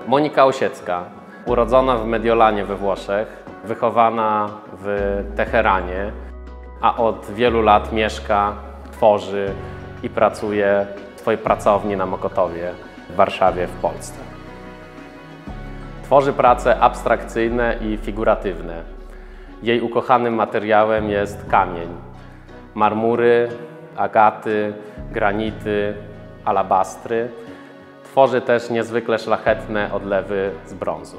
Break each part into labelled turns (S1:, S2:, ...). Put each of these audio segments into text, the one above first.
S1: Monika Osiecka, urodzona w Mediolanie we Włoszech, wychowana w Teheranie, a od wielu lat mieszka, tworzy i pracuje w swojej pracowni na Mokotowie w Warszawie w Polsce. Tworzy prace abstrakcyjne i figuratywne. Jej ukochanym materiałem jest kamień, marmury, agaty, granity, alabastry. Tworzy też niezwykle szlachetne odlewy z brązu.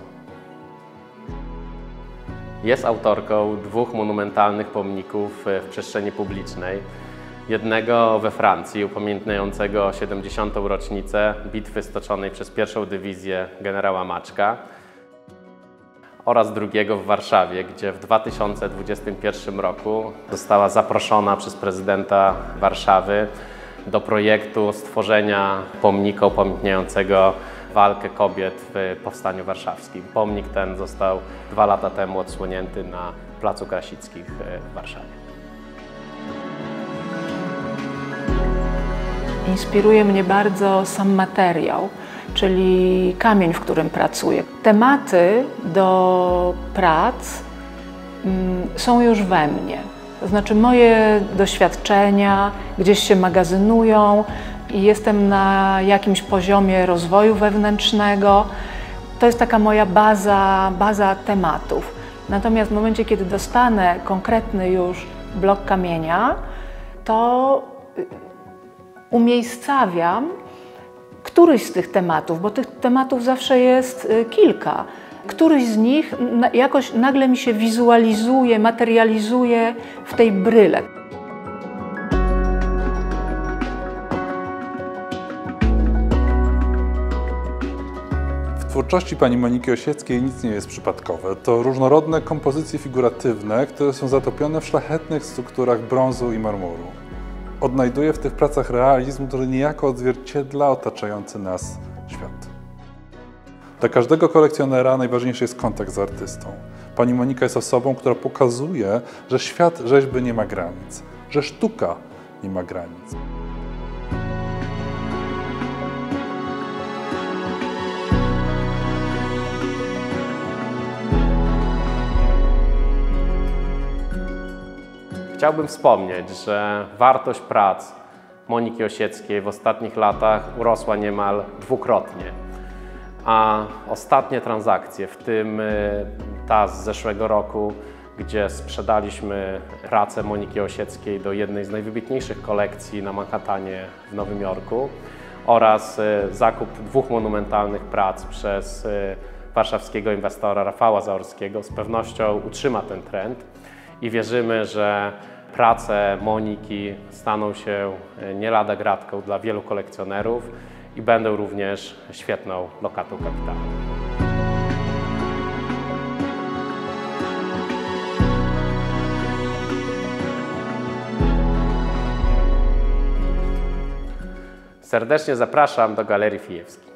S1: Jest autorką 2 monumentalnych pomników w przestrzeni publicznej. Jednego we Francji, upamiętniającego 70. rocznicę bitwy stoczonej przez I Dywizję generała Maczka, oraz drugiego w Warszawie, gdzie w 2021 roku została zaproszona przez prezydenta Warszawy do projektu stworzenia pomnika upamiętniającego walkę kobiet w Powstaniu Warszawskim. Pomnik ten został 2 lata temu odsłonięty na Placu Krasickich w Warszawie.
S2: Inspiruje mnie bardzo sam materiał, czyli kamień, w którym pracuję. Tematy do prac są już we mnie. To znaczy moje doświadczenia gdzieś się magazynują i jestem na jakimś poziomie rozwoju wewnętrznego. To jest taka moja baza tematów. Natomiast w momencie, kiedy dostanę konkretny już blok kamienia, to umiejscawiam któryś z tych tematów, bo tych tematów zawsze jest kilka. Któryś z nich jakoś nagle mi się wizualizuje, materializuje w tej bryle.
S3: W twórczości pani Moniki Osieckiej nic nie jest przypadkowe. To różnorodne kompozycje figuratywne, które są zatopione w szlachetnych strukturach brązu i marmuru. Odnajduje w tych pracach realizm, który niejako odzwierciedla otaczający nas świat. Dla każdego kolekcjonera najważniejszy jest kontakt z artystą. Pani Monika jest osobą, która pokazuje, że świat rzeźby nie ma granic, że sztuka nie ma granic.
S1: Chciałbym wspomnieć, że wartość prac Moniki Osieckiej w ostatnich latach urosła niemal 2-krotnie, a ostatnie transakcje, w tym ta z zeszłego roku, gdzie sprzedaliśmy pracę Moniki Osieckiej do jednej z najwybitniejszych kolekcji na Manhattanie w Nowym Jorku oraz zakup 2 monumentalnych prac przez warszawskiego inwestora Rafała Zaorskiego z pewnością utrzyma ten trend i wierzymy, że prace Moniki staną się nie lada gratką dla wielu kolekcjonerów i będą również świetną lokatą kapitału. Serdecznie zapraszam do Galerii Fijewskiej.